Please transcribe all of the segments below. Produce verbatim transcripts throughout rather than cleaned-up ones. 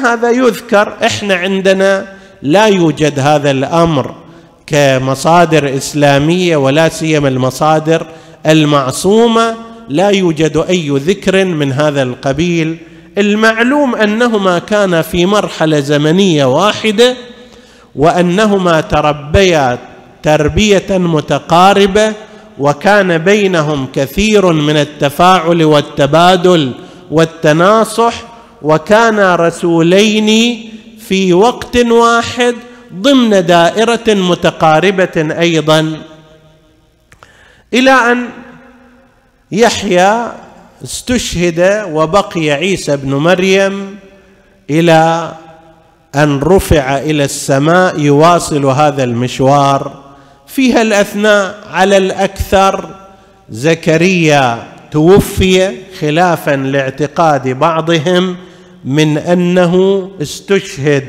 هذا يذكر. إحنا عندنا لا يوجد هذا الأمر كمصادر إسلامية، ولا سيما المصادر المعصومة، لا يوجد أي ذكر من هذا القبيل. المعلوم أنهما كانا في مرحلة زمنية واحدة، وأنهما تربيا تربية متقاربة، وكان بينهم كثير من التفاعل والتبادل والتناصح، وكانا رسولين في وقت واحد ضمن دائرة متقاربة أيضا، إلى أن يحيى استشهد وبقي عيسى بن مريم إلى أن رفع إلى السماء يواصل هذا المشوار. فيها الأثناء على الأكثر زكريا توفي، خلافا لاعتقاد بعضهم من أنه استشهد.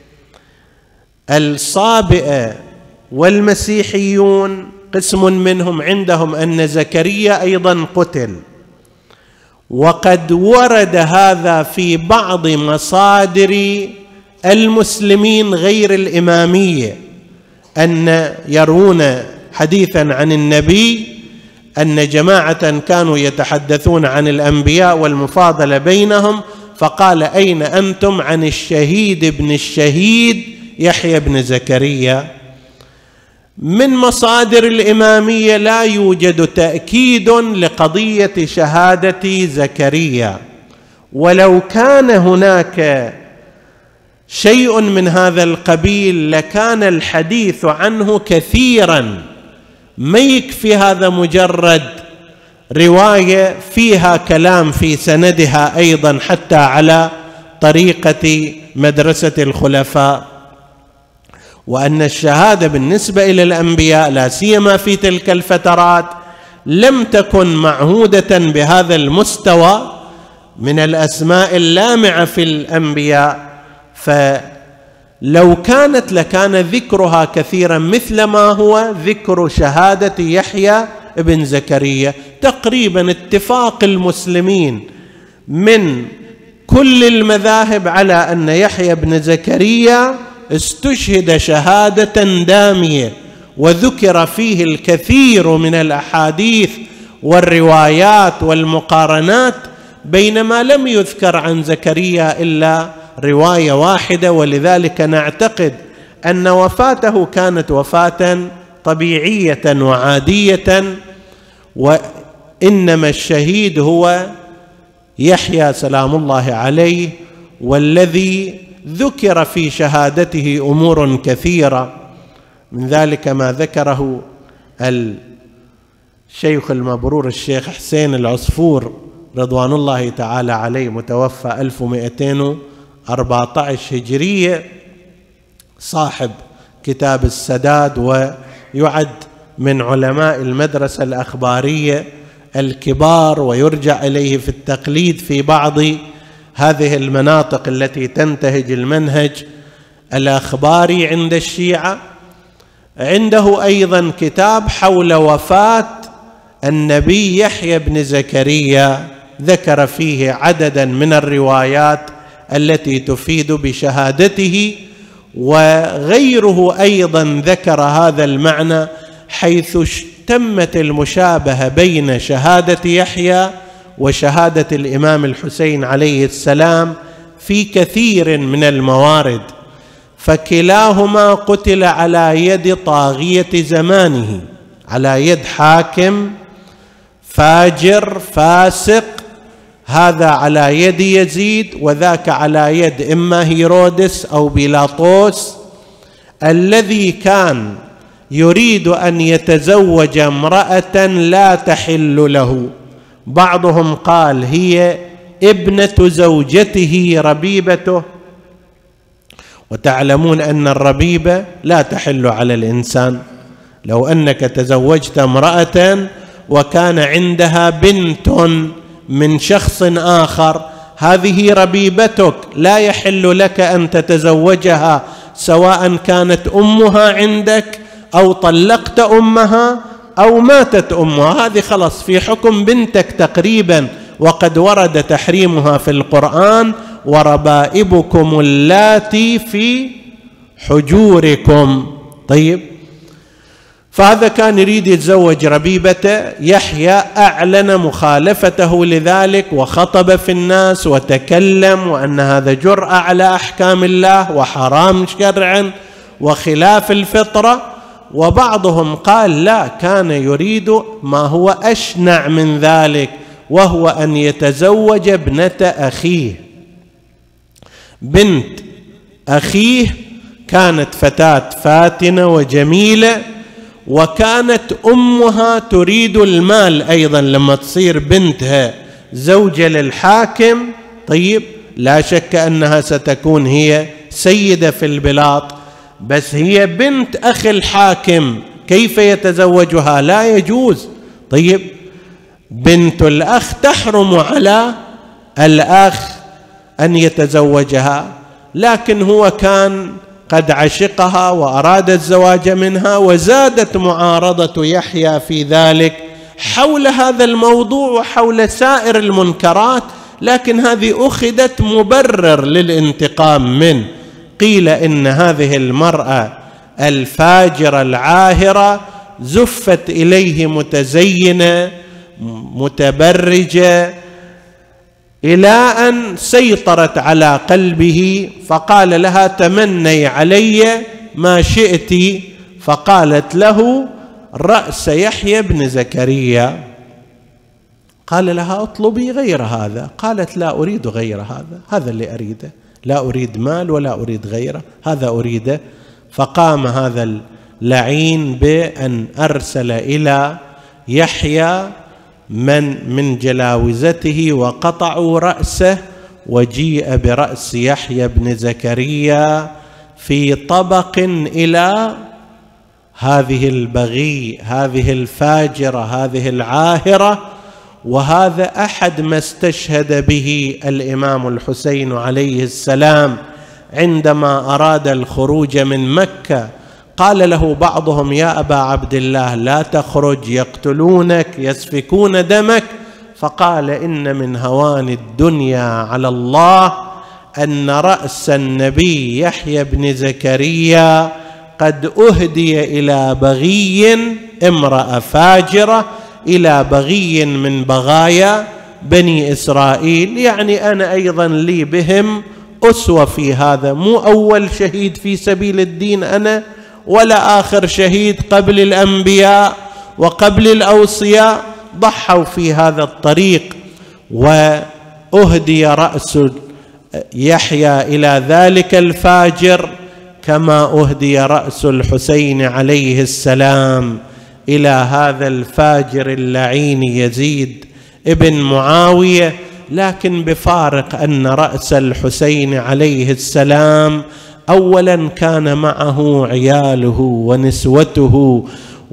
الصابئة والمسيحيون قسم منهم عندهم أن زكريا أيضا قتل، وقد ورد هذا في بعض مصادر المسلمين غير الإمامية، أن يرون حديثا عن النبي أن جماعة كانوا يتحدثون عن الأنبياء والمفاضلة بينهم، فقال: أين أنتم عن الشهيد ابن الشهيد يحيى بن زكريا؟ من مصادر الإمامية لا يوجد تأكيد لقضية شهادة زكريا، ولو كان هناك شيء من هذا القبيل لكان الحديث عنه كثيرا، ما يكفي هذا مجرد رواية فيها كلام في سندها أيضا حتى على طريقة مدرسة الخلفاء. وأن الشهادة بالنسبة إلى الأنبياء لا سيما في تلك الفترات لم تكن معهودة بهذا المستوى من الأسماء اللامعة في الأنبياء، فلو كانت لكان ذكرها كثيرا مثل ما هو ذكر شهادة يحيى ابن زكريا. تقريبا اتفاق المسلمين من كل المذاهب على أن يحيى بن زكريا استشهد شهادة دامية، وذكر فيه الكثير من الأحاديث والروايات والمقارنات، بينما لم يذكر عن زكريا إلا رواية واحدة. ولذلك نعتقد أن وفاته كانت وفاة طبيعية وعادية، وإنما الشهيد هو يحيى سلام الله عليه، والذي ذكر في شهادته أمور كثيرة، من ذلك ما ذكره الشيخ المبرور الشيخ حسين العصفور رضوان الله تعالى عليه، متوفى ألف ومئتين وأربعة عشر هجرية، صاحب كتاب السداد، ويعد من علماء المدرسة الأخبارية الكبار، ويرجع إليه في التقليد في بعض هذه المناطق التي تنتهج المنهج الأخباري عند الشيعة. عنده أيضا كتاب حول وفاة النبي يحيى بن زكريا، ذكر فيه عددا من الروايات التي تفيد بشهادته، وغيره أيضا ذكر هذا المعنى، حيث تمت المشابهة بين شهادة يحيى وشهادة الإمام الحسين عليه السلام في كثير من الموارد، فكلاهما قتل على يد طاغية زمانه، على يد حاكم فاجر فاسق، هذا على يد يزيد وذاك على يد إما هيرودس أو بيلاطوس، الذي كان يريد أن يتزوج امرأة لا تحل له. بعضهم قال هي ابنة زوجته ربيبته، وتعلمون أن الربيبة لا تحل على الإنسان. لو أنك تزوجت امرأة وكان عندها بنت من شخص آخر، هذه ربيبتك، لا يحل لك أن تتزوجها، سواء كانت أمها عندك أو طلقت أمها أو ماتت أمها، هذه خلص في حكم بنتك تقريبا، وقد ورد تحريمها في القرآن وربائبكم اللاتي في حجوركم. طيب، فهذا كان يريد يتزوج ربيبة. يحيى أعلن مخالفته لذلك وخطب في الناس وتكلم وأن هذا جرأة على أحكام الله وحرام شرعا وخلاف الفطرة. وبعضهم قال لا، كان يريد ما هو أشنع من ذلك، وهو أن يتزوج ابنة أخيه. بنت أخيه كانت فتاة فاتنة وجميلة، وكانت أمها تريد المال أيضا لما تصير بنتها زوجة للحاكم. طيب، لا شك أنها ستكون هي سيدة في البلاط، بس هي بنت أخي الحاكم، كيف يتزوجها؟ لا يجوز. طيب، بنت الأخ تحرم على الأخ أن يتزوجها، لكن هو كان قد عشقها وأراد الزواج منها، وزادت معارضة يحيى في ذلك حول هذا الموضوع وحول سائر المنكرات، لكن هذه أخذت مبرر للانتقام منه. قيل إن هذه المرأة الفاجرة العاهرة زفت إليه متزينة متبرجة إلى أن سيطرت على قلبه، فقال لها تمني علي ما شئت، فقالت له رأس يحيى بن زكريا. قال لها اطلبي غير هذا، قالت لا أريد غير هذا، هذا اللي أريده، لا أريد مال ولا أريد غيره، هذا أريده. فقام هذا اللعين بأن أرسل إلى يحيى من من جلاوزته وقطعوا رأسه، وجيء برأس يحيى بن زكريا في طبق إلى هذه البغي، هذه الفاجرة، هذه العاهرة. وهذا أحد ما استشهد به الإمام الحسين عليه السلام عندما أراد الخروج من مكة. قال له بعضهم يا أبا عبد الله لا تخرج، يقتلونك يسفكون دمك. فقال إن من هوان الدنيا على الله أن رأس النبي يحيى بن زكريا قد أهدي إلى بغي، امرأة فاجرة، إلى بغي من بغايا بني إسرائيل. يعني أنا أيضا لي بهم أسوة في هذا، مو أول شهيد في سبيل الدين أنا، ولا آخر شهيد قبل الأنبياء وقبل الأوصياء ضحوا في هذا الطريق. وأهدي رأس يحيى إلى ذلك الفاجر كما أهدي رأس الحسين عليه السلام إلى هذا الفاجر اللعين يزيد ابن معاوية، لكن بفارق أن رأس الحسين عليه السلام أولا كان معه عياله ونسوته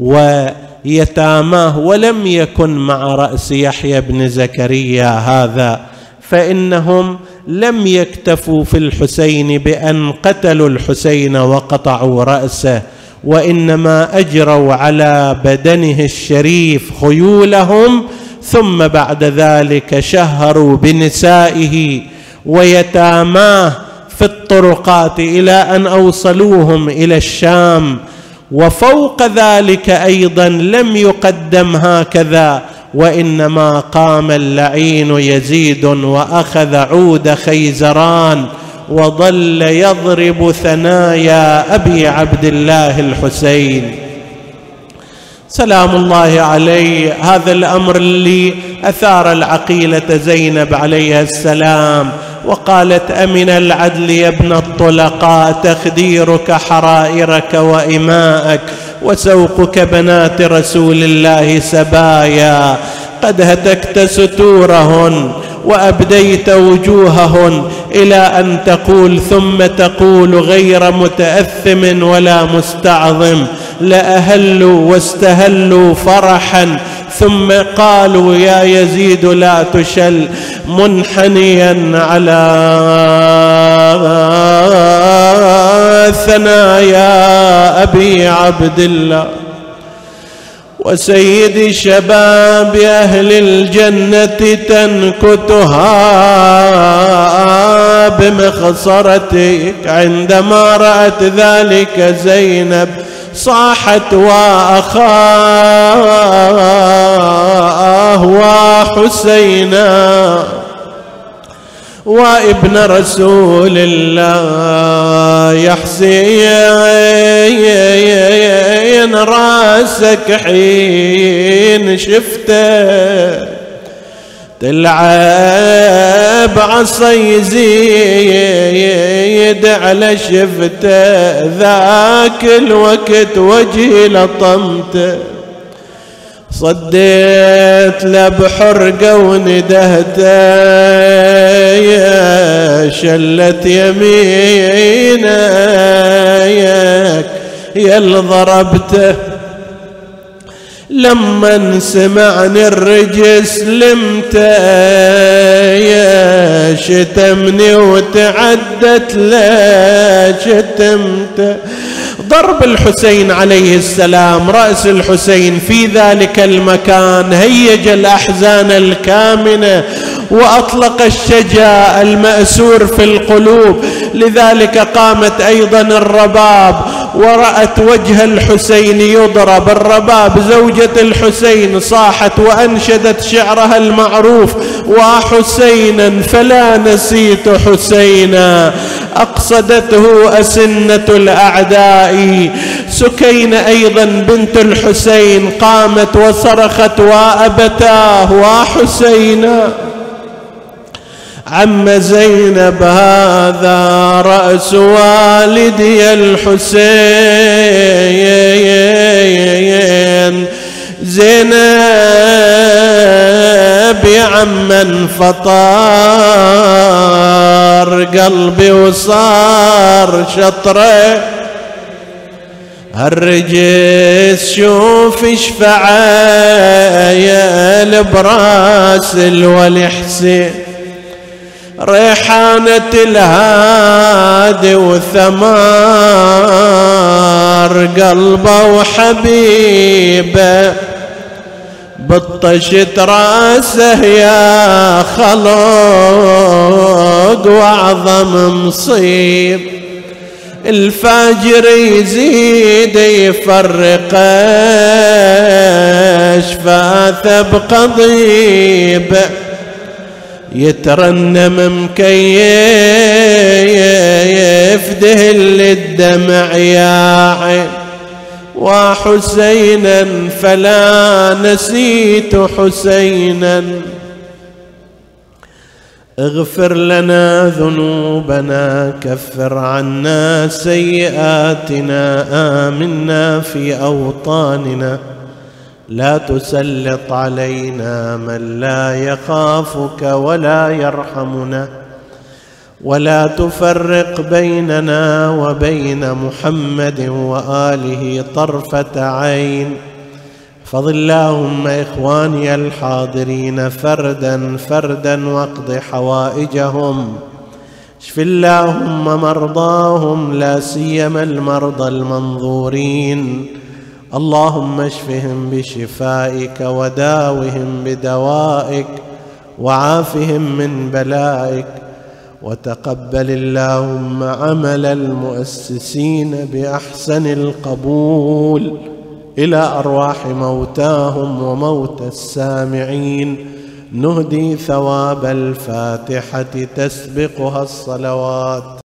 ويتاماه، ولم يكن مع رأس يحيى بن زكريا هذا، فإنهم لم يكتفوا في الحسين بأن قتلوا الحسين وقطعوا رأسه، وإنما أجروا على بدنه الشريف خيولهم، ثم بعد ذلك شهروا بنسائه ويتاماه في الطرقات إلى أن أوصلوهم إلى الشام. وفوق ذلك أيضا لم يقدم هكذا، وإنما قام اللعين يزيد وأخذ عود خيزران وظل يضرب ثنايا أبي عبد الله الحسين سلام الله عليه. هذا الأمر اللي أثار العقيلة زينب عليها السلام، وقالت أمن العدل يا ابن الطلقاء تخديرك حرائرك وإماءك وسوقك بنات رسول الله سبايا، قد هتكت ستورهن وأبديت وجوههن، إلى أن تقول ثم تقول غير متأثم ولا مستعظم لأهلوا واستهلوا فرحا، ثم قالوا يا يزيد لا تشل منحنيا على ثنايا أبي عبد الله وسيد شباب أهل الجنة تنكتها بمخصرتك. عندما رأت ذلك زينب صاحت وأخاه وحسينا وابن رسول الله يا حسين راسك حين شفته تلعب عصا يزيد على شفته ذاك الوقت وجهي لطمته صديت له بحرقه وندهته يا شلت يمينك يا اللي ضربته لما سمعني الرجس لمته يا شتمني وتعدت لا شتمته. ضرب الحسين عليه السلام رأس الحسين في ذلك المكان هيج الأحزان الكامنة وأطلق الشجا المأسور في القلوب. لذلك قامت أيضا الرباب ورأت وجه الحسين يضرب. الرباب زوجة الحسين صاحت وأنشدت شعرها المعروف وحسينا فلا نسيت حسينا أقصدته أسنة الأعداء. سكينة أيضا بنت الحسين قامت وصرخت وأبتاه وحسينا. عم زينب هذا رأس والدي الحسين زينب يا عمن فطار قلبي وصار شطره هالرجس شوف اشفعايل براس الولي حسين ريحانة الهادي وثمار قلبه وحبيبه بطشت راسه يا خلق واعظم مصيب الفاجر يزيد يفرق اشفاثه بقضيبه يترنم مكيف دهل الدمع يا عين وحسينا فلا نسيت حسينا. اغفر لنا ذنوبنا كفر عنا سيئاتنا آمنا في أوطاننا لا تسلط علينا من لا يخافك ولا يرحمنا ولا تفرق بيننا وبين محمد وآله طرفة عين. فضل اللهم إخواني الحاضرين فردا فردا واقض حوائجهم. اشف اللهم مرضاهم لا سيما المرضى المنظورين. اللهم اشفهم بشفائك وداوهم بدوائك وعافهم من بلائك. وتقبل اللهم عمل المؤسسين بأحسن القبول إلى أرواح موتاهم وموتى السامعين. نهدي ثواب الفاتحة تسبقها الصلوات.